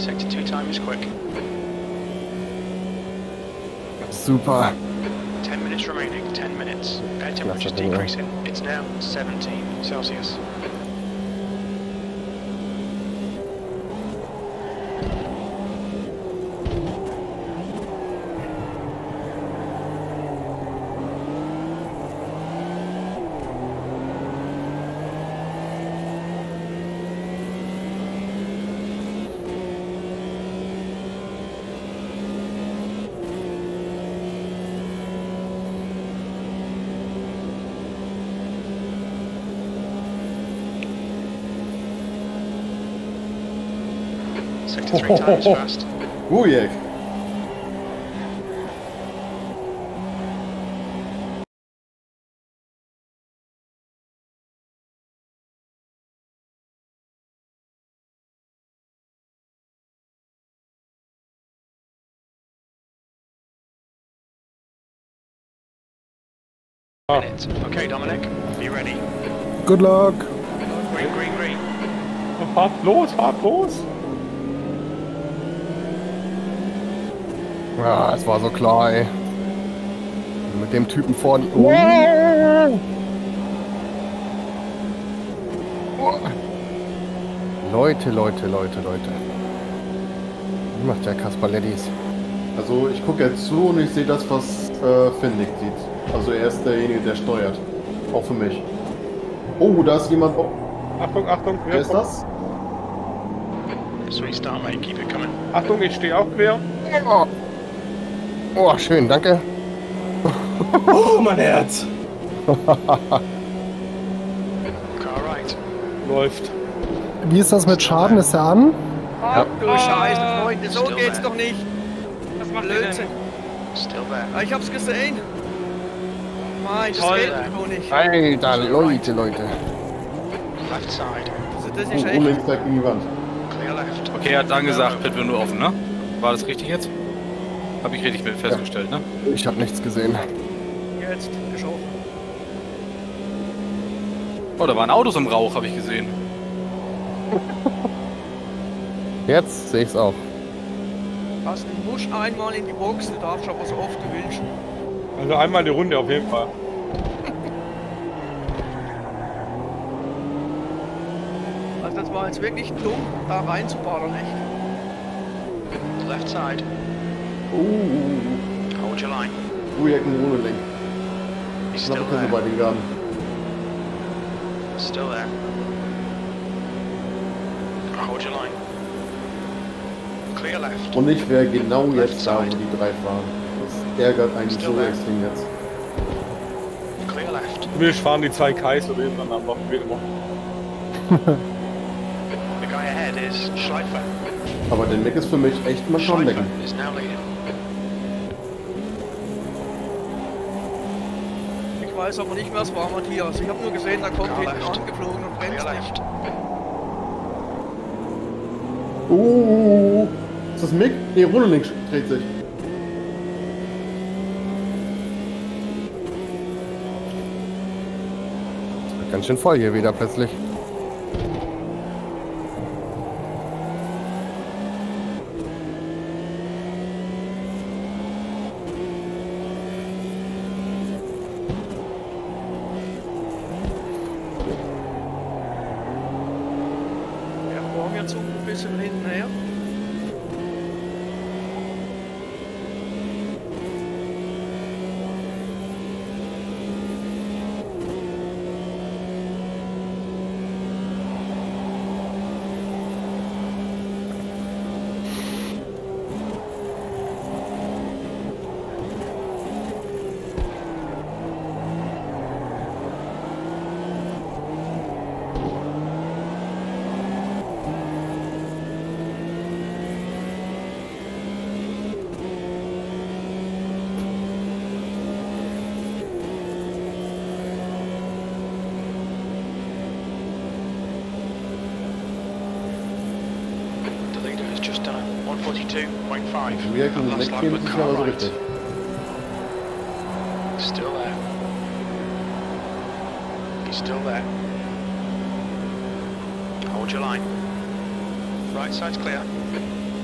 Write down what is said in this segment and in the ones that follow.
Sector 2 time is quick. Super. 10 minutes remaining, 10 minutes. Air temperature's decreasing. It's now 17 Celsius. Sector 3 time is fast. Ujek. Minute. Okay, Dominic, be ready. Good luck. Green, green, green. Fahrt los, fahrt los! Ja, es war so klar, ey. Mit dem Typen vorne. Leute. Wie macht der Kasperlettis? Also ich gucke jetzt zu und ich sehe das, was Findig sieht. Also er ist derjenige, der steuert. Auch für mich. Oh, da ist jemand. Oh. Achtung, Achtung, Wer ist das? Sweet start, mate. Keep it coming. Achtung, ich stehe auch quer. Oh, schön, danke. Oh, mein Herz! Car right. Läuft. Wie ist das mit Schaden? Ist der an? Ach du Scheiße, Freunde, so Still geht's there. doch nicht. Was macht Blödsinn. Still there. Ah, ich hab's gesehen. Nein, das Toll. geht doch nicht. Alter, Leute. Left side. Also das Oh, ist echt... links direkt gegen die Wand. Clear left. Okay, er hat dann gesagt, Pit wird nur offen, ne? War das richtig jetzt? Habe ich richtig mit festgestellt, ne? Ich habe nichts gesehen. Jetzt ist offen. Oh, da waren Autos im Rauch, habe ich gesehen. Jetzt sehe ich's auch. Also, du musst einmal in die Box, du darfst aber so oft du willst. Also einmal die Runde auf jeden Fall. Also das war jetzt wirklich dumm, da reinzuballern, echt. Left side. Hold your line. Ujek ohne Lenk. He's Ich still glaube, wir there. bei den Garten. Still there. Hold your line. Clear left. Und ich wäre genau jetzt da, wo die drei fahren. Das ärgert eigentlich so extrem jetzt. Clear left. Wir fahren die zwei Kais oder eben dann einfach wie immer. The guy ahead is Schleifer. Aber der Nick ist für mich echt mal schon Schleifer lecken. is now leading. Ich weiß aber nicht mehr, was war Matthias. Ich habe nur gesehen, da kommt Car hinten left. angeflogen und bremst Clear nicht. left. Ist das Mick? Nee, Runelink dreht sich. Ganz schön voll hier wieder plötzlich. Ja, morgen jetzt so ein bisschen hinten her. The leader has just done 142.5. Ujek And und last Nick lap gehen with sich car aber so right. richtig. Still there. He's still there. Hold your line. Right side's clear.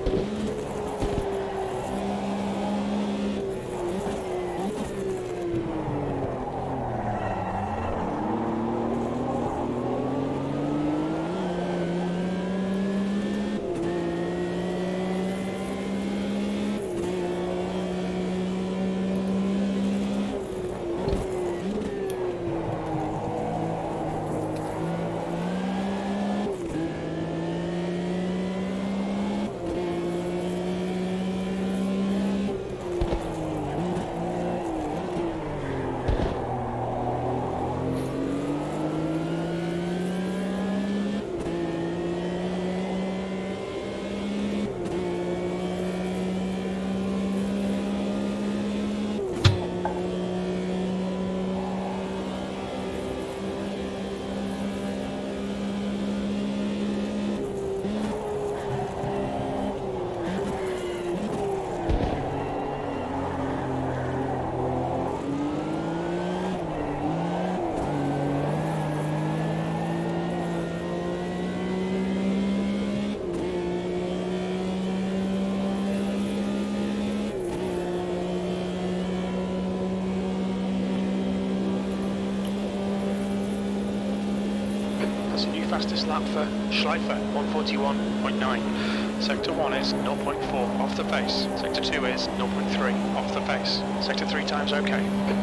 That's a new fastest lap for Schleifer, 141.9. Sector 1 is 0.4 off the pace. Sector 2 is 0.3 off the pace. Sector 3 times okay.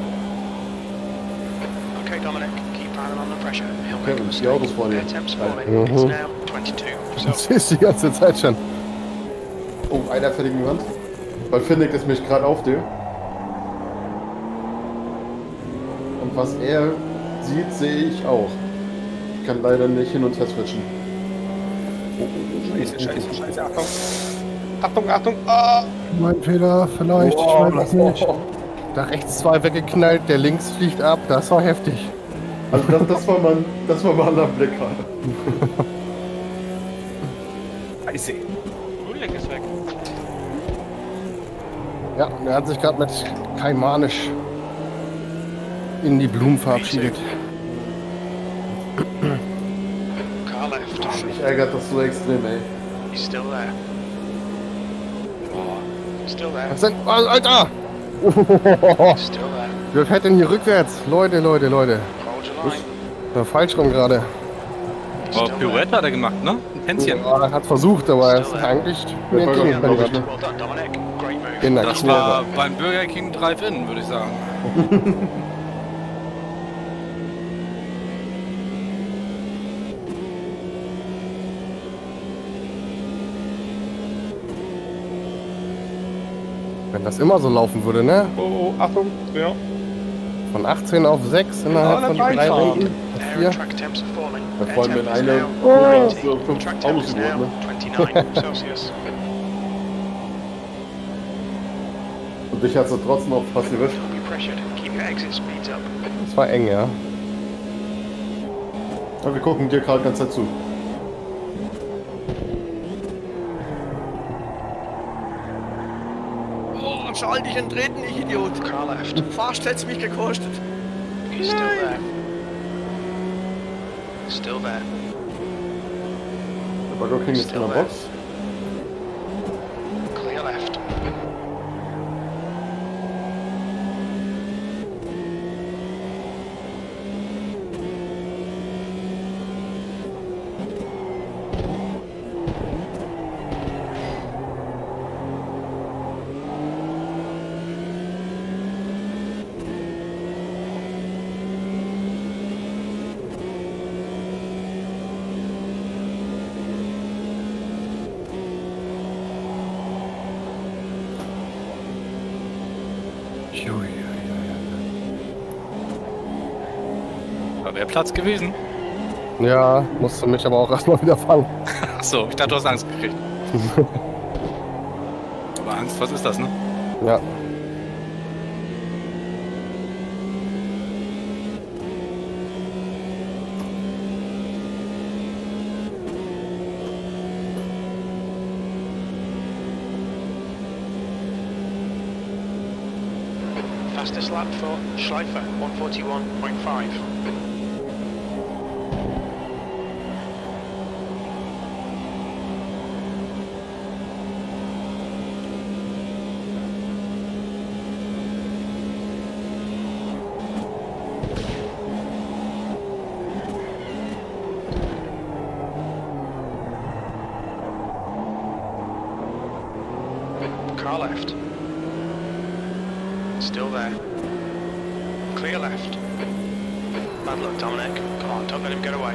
Okay, Dominic, keep piling on the pressure. He'll make a die mistake. Autos vor dir. Air temps falling. It's now 22. Das So, ist die ganze Zeit schon. Oh, einer fährt gegen die Wand. Weil Finnick ist mich gerade auf dir. Und was er sieht, sehe ich auch. Ich kann leider nicht hin und her switchen. Scheiße, Achtung. Achtung. Ah! Mein Fehler, vielleicht, ich weiß es nicht. Da rechts 2 weggeknallt, der links fliegt ab, das war heftig. Also das war mal ein Blick gerade. Scheiße. Ulrich ist weg. Ja, er hat sich gerade mit Kaimanisch in die Blumen verabschiedet. car left. Mich ärgert das so extrem, ey. He's still there. Still there. Was denn? Oh, Alter! Still there. Wer fährt denn hier rückwärts? Leute. Hold your line. Falsch rum gerade. He's Aber still Pirouette hat er gemacht, ne? Ein Tänzchen. Ja, er hat versucht, aber er ist eigentlich mir Der war entgegengekommen. glaub ich, there. Well done, Dominic. Great move. In der Das Kurve. war beim Burger King Drive-In, würde ich sagen. Wenn das immer so laufen würde, ne? Oh, Achtung. Ja. Von 18 auf 6 innerhalb Ja, von dann 3 reinfahren. Runden. Air 4. and track temps are falling. Ja, Air vor allem, temp wenn is eine- now so 19. 5 Track temp Autos is geworden, now ne? 29 Celsius. Und dich hat sie trotzdem auf fast erwischt. Don't be pressured. Keep your exit speeds up. Das war eng, ja. Aber wir gucken dir gerade die ganze Zeit zu. Oh, schall dich in den Treten, ich Idiot. Car left. Fast hätt's mich gekostet. He's still there. Still there. Der Burger King ist in der Box. Clear left. Da wäre Platz gewesen. Ja, musste mich aber auch erstmal wieder fangen. Achso, ich dachte, du hast Angst gekriegt. Aber Angst, was ist das, ne? Ja. Fastest lap for Schleifer, 141.5. left. Still there. Clear left. Bad luck, Dominic. Come on, don't let him get away.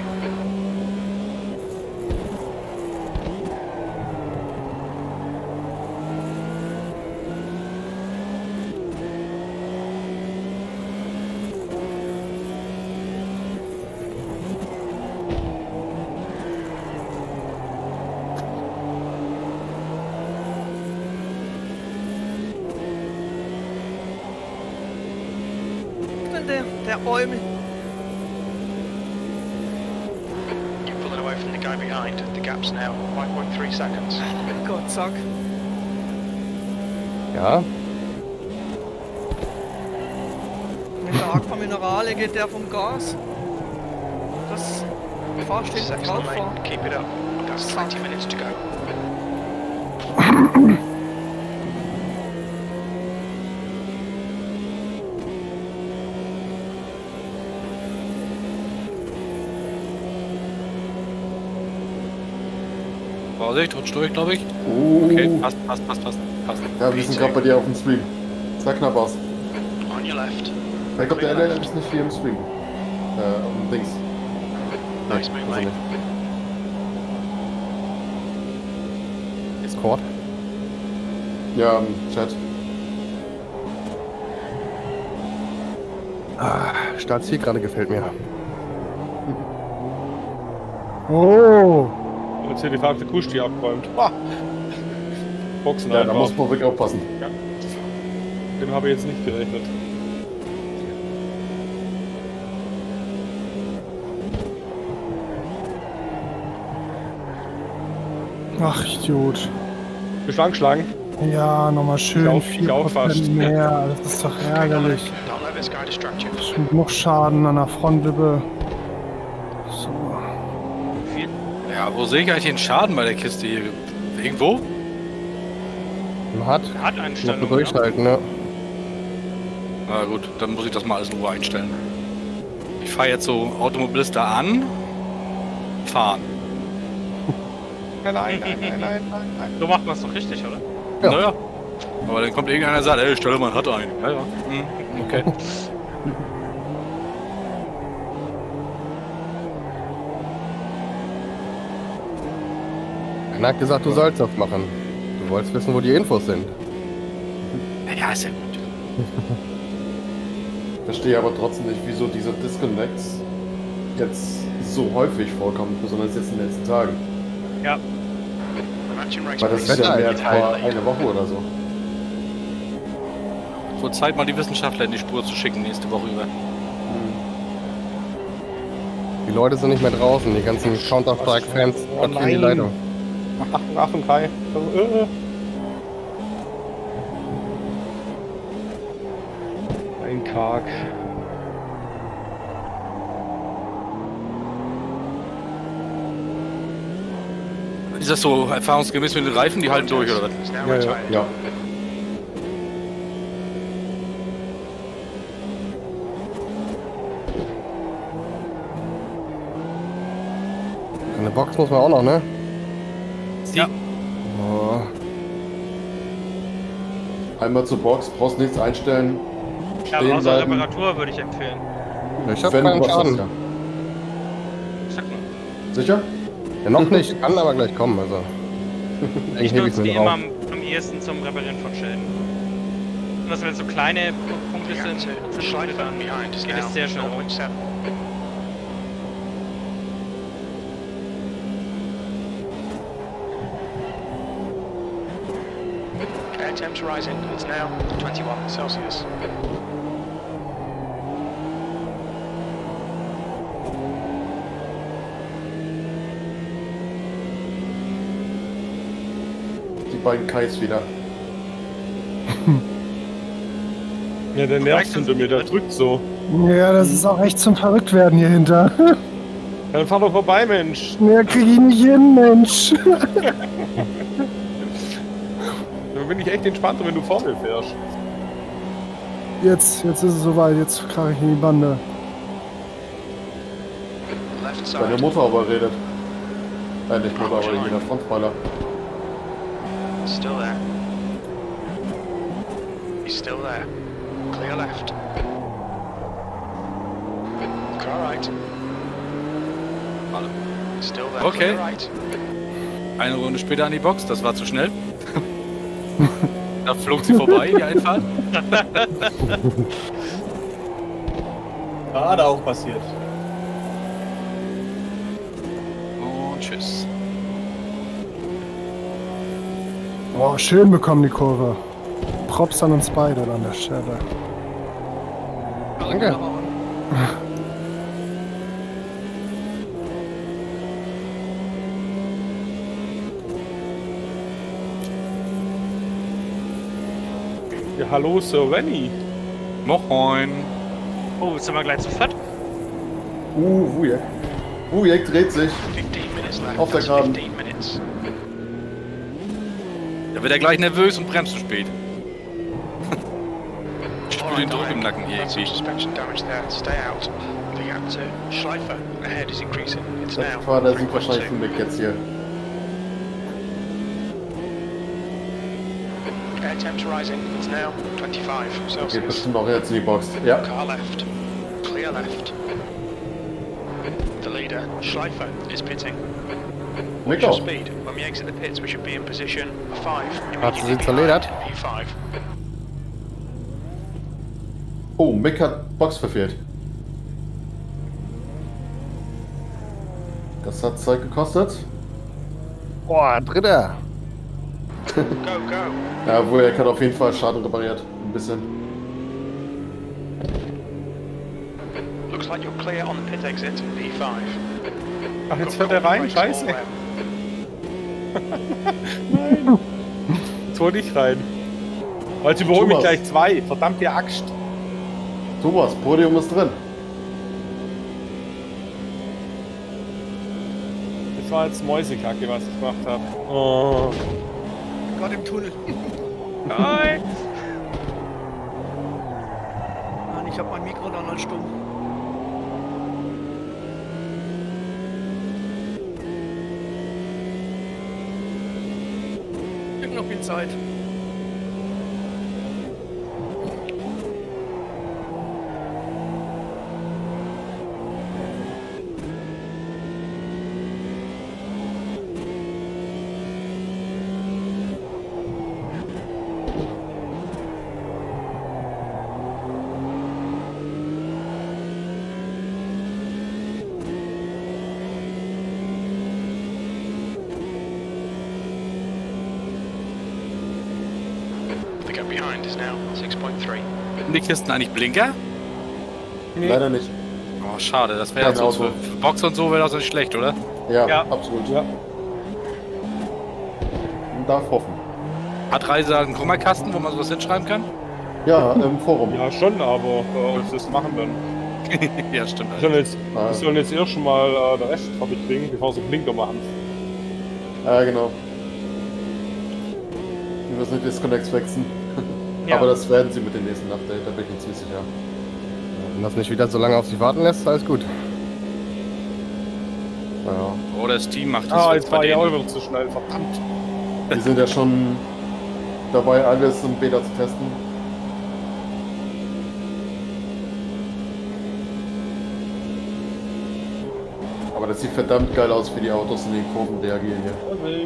Der Eumel. You pull it away from the guy behind. The gap's now 5.3 seconds. Gott, zack. Ja, Mit der Aquaminerale geht der vom Gas. Das Fahrstuhl Sexton, drauf mate. fahren. Keep it up. That's 20 minutes to go. Vorsicht, rutscht durch, glaube ich. Oh. Okay, passt. Ja, wir sind gerade bei dir auf dem Stream. Sah knapp aus. On your left. Ich glaube, der LL ist nicht hier im Stream. Auf dem Dings. Nice move, ist er mate. nicht. Discord. Ja, im Chat. Startziel gerade gefällt mir. Oh! Jetzt hier die verhackte Kuhstier abgeräumt. Boxen Ja, da einfach. muss man wirklich aufpassen. Dem habe ich jetzt nicht gerechnet. Ach, Idiot. Geschlagen. Ja, nochmal schön Ich auch fast. 4% mehr. Das ist doch ärgerlich. Don't let this guy distract you. Schon genug Schaden an der Frontlippe. So. Ja, wo sehe ich eigentlich den Schaden bei der Kiste hier? Irgendwo? Man hat Er hat noch Einstellungen. durchhalten, ne? Na gut, dann muss ich das mal alles in Ruhe einstellen. Ich fahre jetzt so Automobilista an, fahren. Nein. So macht man es doch richtig, oder? Ja. Naja. Aber dann kommt irgendeiner und sagt, ey, stell mal ein Rad ein. Ja. Okay. Einer hat gesagt, du sollst das machen. Du wolltest wissen, wo die Infos sind. Ja, ist ja gut. Verstehe aber trotzdem nicht, wieso diese Disconnects jetzt so häufig vorkommen, besonders jetzt in den letzten Tagen. The matching race Weil das ist ja Wetter mehr als halt. vor eine Woche oder so. Vor Zeit mal die Wissenschaftler in die Spur zu schicken, nächste Woche über. Die Leute sind nicht mehr draußen, die ganzen Counter-Strike-Fans blockieren die nein. Leitung. Achtung, Kai. Ein Karg. Ist das so erfahrungsgemäß mit den Reifen, die halten durch, oder was? It's now Ja, ja. retired. Ja. Eine Box muss man auch noch, ne? Ja. Oh. Einmal zur Box, brauchst nichts einstellen. Ja, Stehen außer bleiben. Reparatur würde ich empfehlen. Ich hab Wenn du keinen was hast, Schaden. ja. Sag mal. Sicher? Ja, noch nicht, kann aber gleich kommen, also. Ich Eigentlich hebe nutze ich die mir immer drauf. am ehesten zum Reparieren von Schäden. Und das, wenn so kleine Punkte Yeah, sind, the slide button behind is geht now es sehr schnell rum. 0.7. Air temps rising. It's now 21 Celsius. Die beiden Kais wieder. Ja, der nervt hinter mir, der drückt so. Ja, das ist auch echt zum Verrücktwerden hier hinter. Dann fahr doch vorbei, Mensch. Mehr krieg ich nicht hin, Mensch. Dann bin ich echt entspannter, wenn du vor mir fährst. Jetzt ist es soweit, jetzt krach ich in die Bande. Left Deine side. Mutter aber redet. Nicht Mutter, aber irgendwie der Frontspoiler. Still there. He's still there. Clear left. Car right. Still there. Okay. Clear right. Eine Runde später an die Box, das war zu schnell. Da flog sie vorbei, die Einfahrt. Gerade auch passiert. Und tschüss. Boah, schön bekommen die Kurve. Props an uns beide an der Stelle. Danke. Ja, hallo, Sir Rennie. Moin. Oh, sind wir gleich zu viert? Wujek. Wujek dreht sich. 15 minutes left. Auf der That's Geraden. 15 minutes. Da wird er gleich nervös und bremst zu spät. Ich spüre den Alright, Druck im Nacken hier That's some irgendwie. suspension damage there. Stay out. The gap to Schleifer ahead is increasing. It's Der now Fahrer sieht wahrscheinlich 3.2. von Mick jetzt hier. Air temps rising. It's now 25 Geht Celsius. bestimmt auch jetzt in die Box. Ja. Car left. Clear left. The leader, Schleifer, is pitting. Mick Watch your auch. speed. When we exit the pits, we should be in position 5. Hat sie immediately zerledert? behind P5. Oh, Mick hat Box verfehlt. Das hat Zeit gekostet. Boah, Dritter. Go, go. Ja, Wujek hat auf jeden Fall Schaden repariert. Ein bisschen. Looks like you're clear on the pit exit, P5. Ach, jetzt fährt er rein? Scheiße. Jetzt hol dich rein. Weil sie überholen mich Thomas. gleich 2. Verdammte Axt. Thomas, Podium ist drin. Das war jetzt Mäusekacke, was ich gemacht habe. Oh. Gerade im Tunnel. Nein. Nein, ich habe mein Mikro dann noch stumm. Gibt noch viel Zeit. The gap behind is now 6.3. Sind die Kisten eigentlich Blinker? Leider nicht. Oh, schade. Das wäre Kein ja so Auto. für Box und so wäre das nicht schlecht, oder? Ja, Ja. absolut. Ja. Man darf hoffen. Hat Reise einen Kummerkasten, wo man sowas hinschreiben kann? Ja, im Forum. Ja, schon, aber was das machen dann? Ja, stimmt. Die sollen jetzt erst schon mal den Rest fertig kriegen, bevor sie Blinker machen. Ja, genau. Die müssen die Disconnects wechseln. Ja. Aber das werden sie mit dem nächsten Update, da bin ich mir ziemlich sicher. Wenn das nicht wieder so lange auf sich warten lässt, alles gut. Ja. Oder das Team macht das Ah, jetzt jetzt bei war ich auch denen. wieder zu schnell, verdammt. Wir sind ja schon dabei, alles im Beta zu testen. Aber das sieht verdammt geil aus, wie die Autos in den Kurven reagieren hier.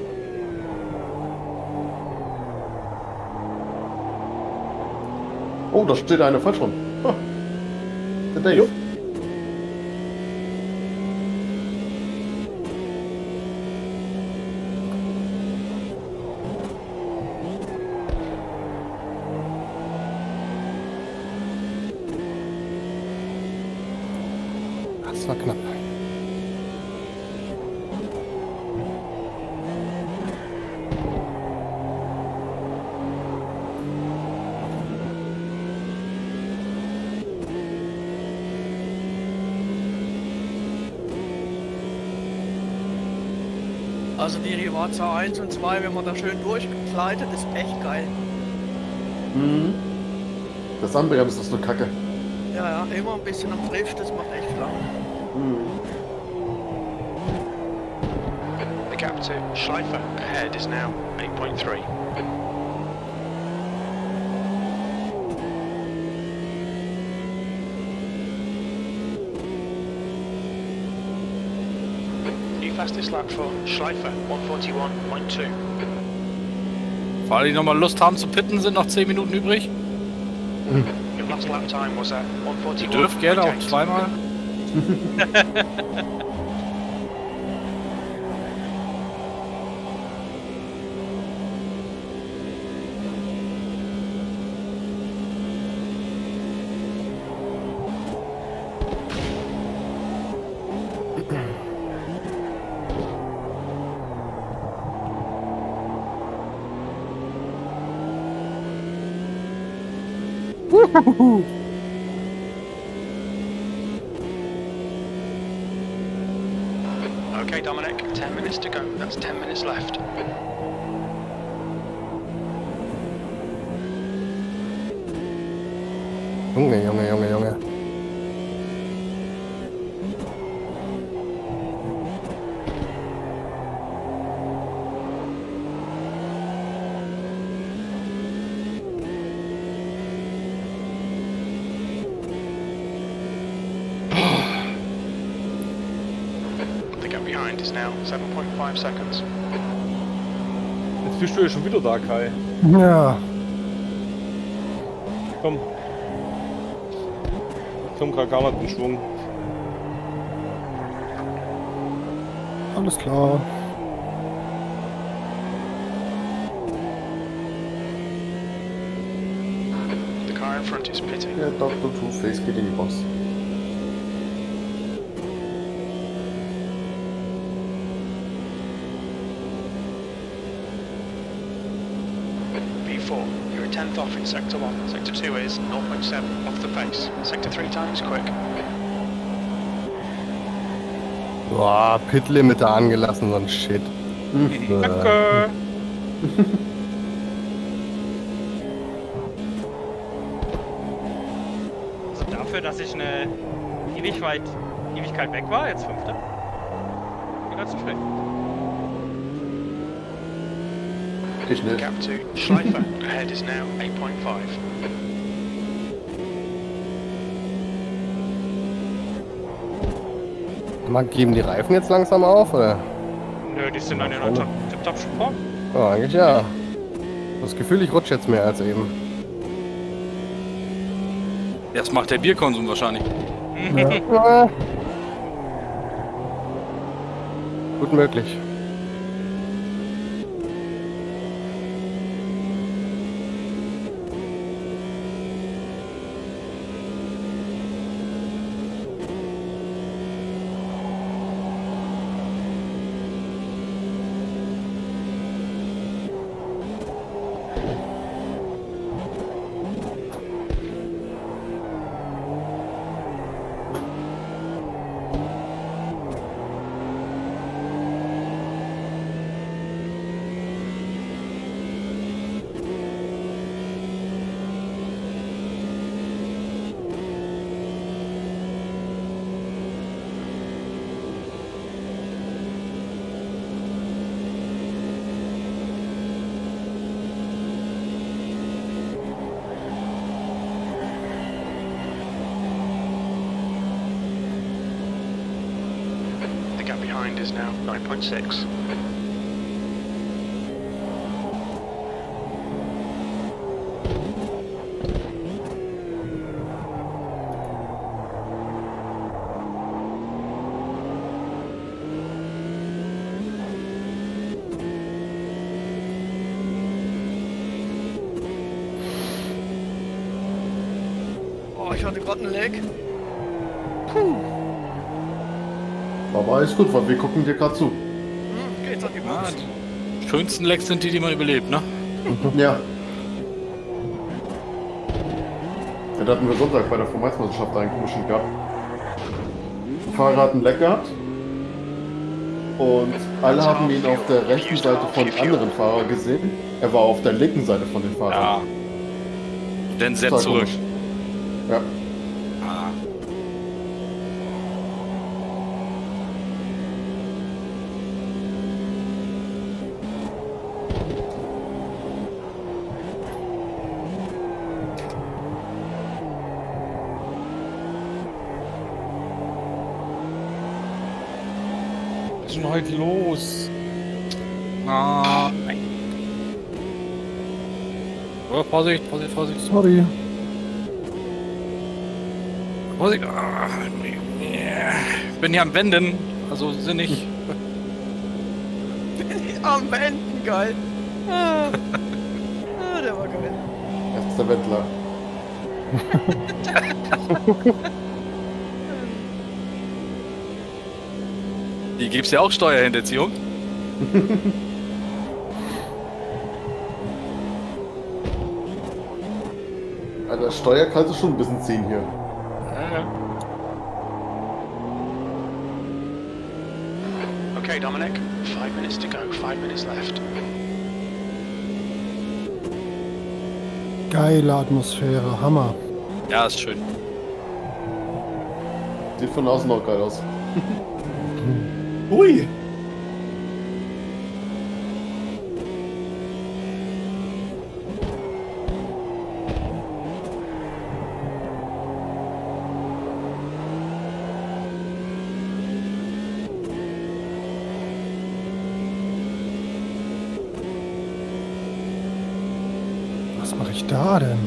Oh, da steht eine falsch rum. Ha. Der Dave. Jo. Das war knapp. Also die Rivazza 1 und 2, wenn man da schön durchgleitet, ist echt geil. Mhm. Das Anbremsen ist nur Kacke. Ja, ja, immer ein bisschen am Drift, das macht echt lang. The gap to Schleifer ahead is now 8.3. fastest lap for Schleifer, 141.2. Für alle, die nochmal Lust haben zu pitten, sind noch 10 Minuten übrig. Your last lap time was at Ihr dürft gerne auch 141.8. zweimal. Okay, Dominic, 10 minutes to go. That's 10 minutes left. Junge. The gap behind is now 7.5 seconds. Jetzt bist du ja schon wieder da, Kai. Ja, Komm. Komm, gerade gar nicht in Schwung. alles klar. The car in front is pitting. Der Dr. Two-Face geht in die Box. B4, you're a 10th off in Sector 1. Sector 2 is 0.7 off the pace. Sector 3 times quick. Boah, Pit-Limiter angelassen, so ein Shit. Danke. Also dafür, dass ich eine Ewigkeit weg war, jetzt 5. Ganz so schlecht. Ich nicht. Gap to Schleifer. Ahead is now 8.5. Man geben die Reifen jetzt langsam auf, oder? Nö, die sind dann in der Tip-Top Sport. Ja, eigentlich ja. Das Gefühl, ich rutsche jetzt mehr als eben. Das macht der Bierkonsum wahrscheinlich. Ja. Gut möglich. The gap behind is now 9.6. Oh, ich hatte gerade einen Lag. Aber alles gut, weil wir gucken dir gerade zu. Geht's an die Ja, Box. die schönsten Lecks sind die, die man überlebt, ne? Ja. Ja, da hatten wir Sonntag bei der Formatsmeisterschaft einen komischen gehabt. Der Fahrer hat einen Leck gehabt. Und alle haben ihn auf der rechten Seite von anderen Fahrern gesehen. Er war auf der linken Seite von den Fahrern. Ja. Dann setz Total zurück. komisch. Ja. Ah. The denn heute los? Ah, nein. Oh, Vorsicht, Vorsicht, Vorsicht. Sorry. Vorsicht. Ah, ich bin hier am Wenden, also sinnig. Am Enden, geil. Ah, der war geil. Das ist der Wendler. Hier gibt's ja auch Steuerhinterziehung. Alter, Steuer kannst du schon ein bisschen ziehen hier. Okay, Dominic, 5 minutes to go, 5 minutes left. Geile Atmosphäre, Hammer. Ja, ist schön. Sieht von außen auch geil aus. Ui! Was mache ich da denn?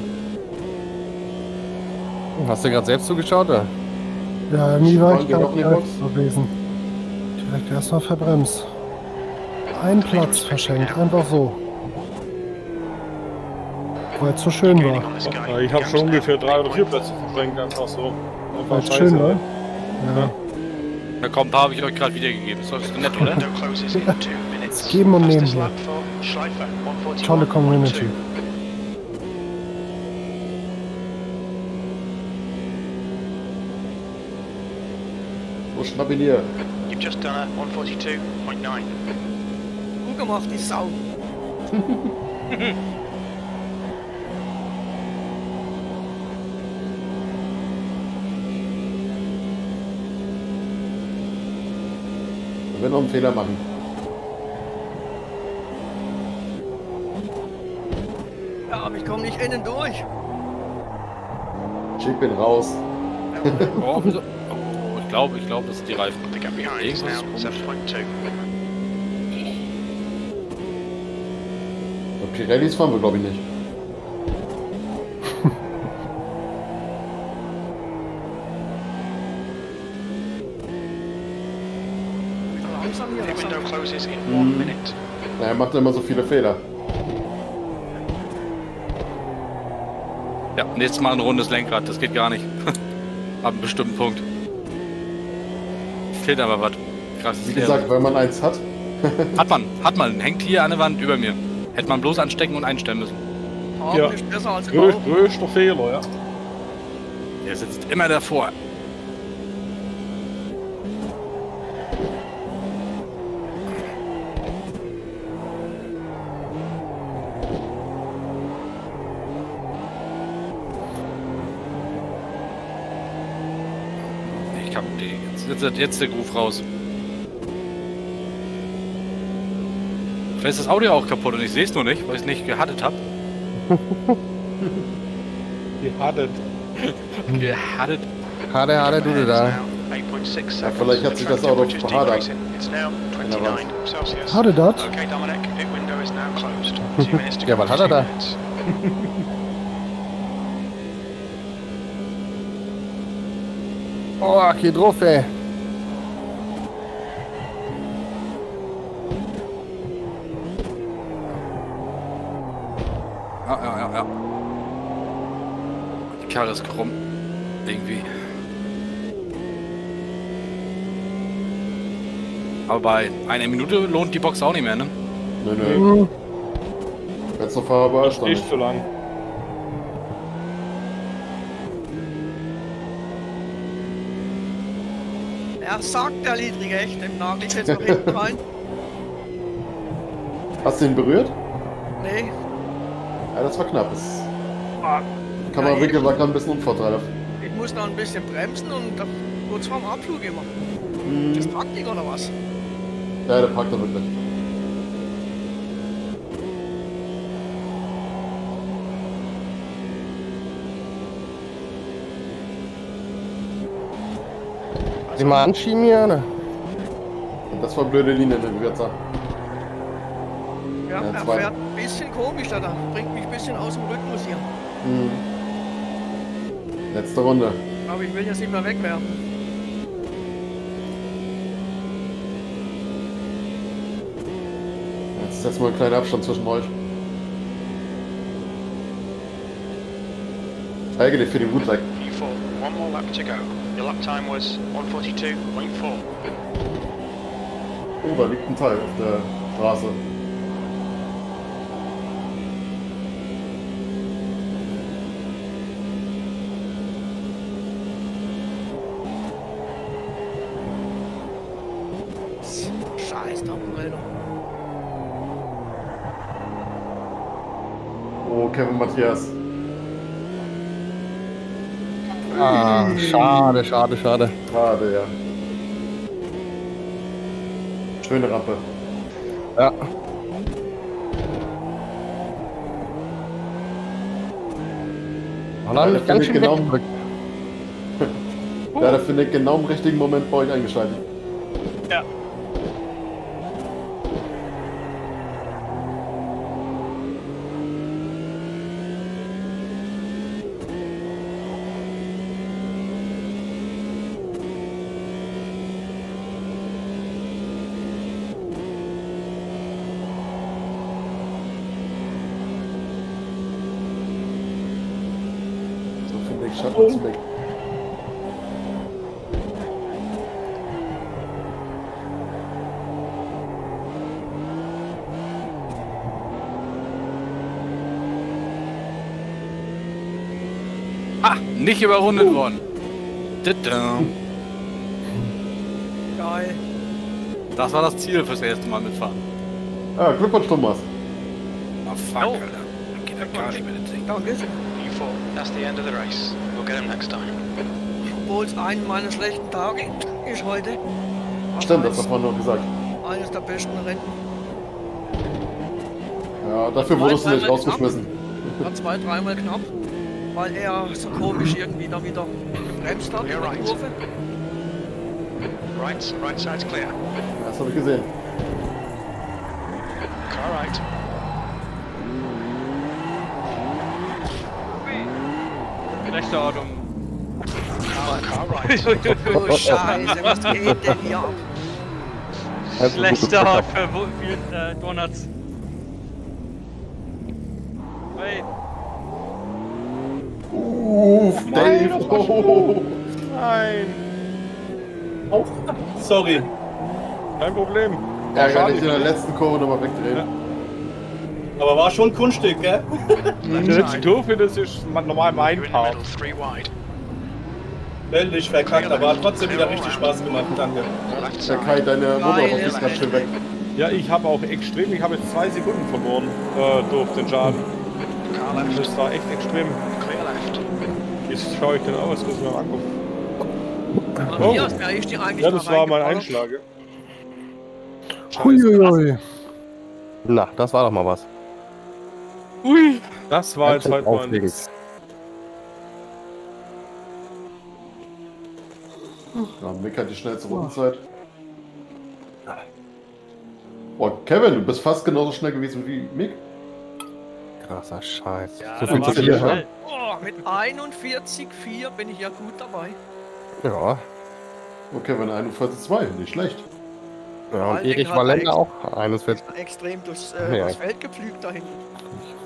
Hast du gerade selbst zugeschaut, oder? Ja, irgendwie war ich Geht gar auch in die nicht Box? gewesen. Direkt erstmal verbremst. Ein Platz verschenkt, einfach so. Weil es so schön war. Gaining on this guy. Ich habe Gaps schon ungefähr now 3 oder 4 8.1. Plätze verdrängt, einfach so. Weil Einfach es schön war. ne? Ja. Na komm, ein paar habe ich euch gerade wiedergegeben. Ist doch nett, oder? Window closes in 2 minutes. Geben und nehmen Fastest hier. lap for Schleifer, 141.2. Tolle Community. Wo schnapp ihn hier? You've just done a 142.9. Gut gemacht, die Sau. Wir werden noch einen Fehler machen. Ja, aber ich komme nicht innen durch. Schick ihn raus. Oh, wieso? Oh, ich glaube, das sind die Reifen. The gap behind is now 7.2. Pirellis fahren wir, glaube ich, nicht. Langsam hier, The langsam. window closes in 1 minute. Er macht immer so viele Fehler. Ja, nächstes Mal ein rundes Lenkrad, das geht gar nicht. Ab einem bestimmten Punkt. Fehlt aber was. Krasses Wie gesagt, wenn man eins hat. Hat man. Hängt hier an der Wand über mir. Hätte man bloß anstecken und einstellen müssen. Haben Ja. ist besser als im Bau. Größter Fehler, ja. Der sitzt immer davor. Ich hab die. Jetzt der Groove raus. Vielleicht ist das Audio auch kaputt und ich sehe es nur nicht, weil ich es nicht gehattet habe. Gehattet. Gehattet. Hade, du da. Now 8.6 Ja, vielleicht hat sich das Auto Temperature's verhadert. decreasing. It's now 29 Celsius. Hatte das? Okay, Dominic, pit window is now closed. 2 minutes to go. Ja, was hat er 2 da? minutes. Oh, geh drauf, ey. Ja. Die Karre ist krumm. Irgendwie. Aber bei einer Minute lohnt die Box auch nicht mehr, ne? Nö. Wenn es noch fahrbar ist, dann Nicht nicht. so lang. Er sagt der Niedrige echt, dem nagel ich jetzt noch hinten rein. Hast du ihn berührt? Nee, Ja, das war knapp. Das ah, Kamerawinkel war gerade ein bisschen unvorteilhaft. ich muss noch ein bisschen bremsen und dann kurz vorm Abflug immer. Das packt nicht oder was? Ja, der packt er wirklich. Sieh mal anschieben hier, ne? Das war eine blöde Linie, ne, wie wir jetzt sagen. Ja, Ja, er zwei. fährt ein bisschen komisch da. Bringt mich ein bisschen aus dem Rhythmus hier. Mhm. Letzte Runde. Aber ich will jetzt nicht mehr wegwerfen. Jetzt setzt mal einen kleinen Abstand zwischen euch. Eigentlich für den Bootleg. Q4, one more lap to go. Your lap time was 1:42.4. Oh, da liegt ein Teil auf der Straße. Scheiß Doppelräder. Oh, Kevin Matthias. Ah, schade, schade, schade. Schade, ja. Schöne Rampe. Ja. Und dann Ja, ganz schön genau. weggedrückt. Ja, da finde ich genau im richtigen Moment bei euch eingeschaltet. Ja. So finde ich Schattensblick. Ah, nicht überrundet worden. Tadam. Geil. Das war das Ziel fürs erste Mal mitfahren. Ah, Glückwunsch, Thomas. Ah, fuck, Alter. Dann geht er gar nicht mit dem Ding. Danke. Q4, that's the end of the race. We'll get him next time. Obwohl es einen meiner schlechten Tage ist heute. Aber Stimmt, das hat man noch gesagt. eines der besten Rennen. Ja, dafür wurdest du nicht Zweimal rausgeschmissen. War 2-3 Mal knapp, weil er so komisch irgendwie da wieder gebremst hat in You're der right. Kurve. Right side's clear. Das habe ich gesehen. Car right. Rechter Auto. Car right. Oh Scheiße, was geht denn hier ab? Schlechter Ort für Donuts. Hey, Dave! Oh. Nein, Oh, sorry. kein Problem. Ärgerlich in der letzten Kurve nochmal wegdrehen. Ja. Aber war schon ein Kunststück, gell? Left Die letzte side. Kurve, das ist normal You're mein in the Part. middle, 3 wide. Völlig verkackt, aber hat trotzdem wieder richtig Spaß gemacht. Danke. Left Der side. Kai, deine Motorhaube Geil, ist ganz schön weg. Ja, ich habe auch extrem, ich habe jetzt 2 Sekunden verloren durch den Schaden. Car left. Das war echt extrem. Clear left. Jetzt schaue ich den aus, muss ich mal angucken. Matthias, wer ist dir eigentlich Ja, da das war mein reingefahren? Einschlag. Huiuiui. Na, das war doch mal was. Ui. Das war jetzt halt mal Aufregend. nix. Ja, Mick hat die schnellste Rundenzeit. Boah, Kevin, du bist fast genauso schnell gewesen wie Mick. Krasser Scheiß. ja, So da viel war zu schon viel, schnell. ne? Oh, mit 41,4 bin ich ja gut dabei. Ja. Okay, wenn 41,2, nicht schlecht. Ja, Vor und allen Dingen Erich hat war er Länder auch 41. Extrem durchs Ja. Feld gepflügt da hinten.